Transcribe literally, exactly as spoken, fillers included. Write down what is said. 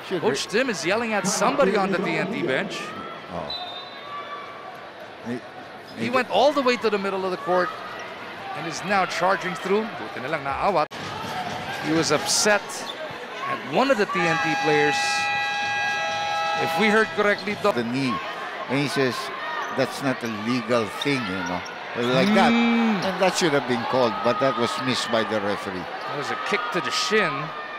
Should Coach Tim is yelling at somebody on the T N T bench. Oh. He, He went all the way to the middle of the court and is now charging through. Buti na lang naawat. He was upset at one of the T N T players. If we heard correctly, though, the knee, and he says that's not a legal thing, you know, like that, Mm. and that should have been called, but that was missed by the referee. There was a kick to the shin.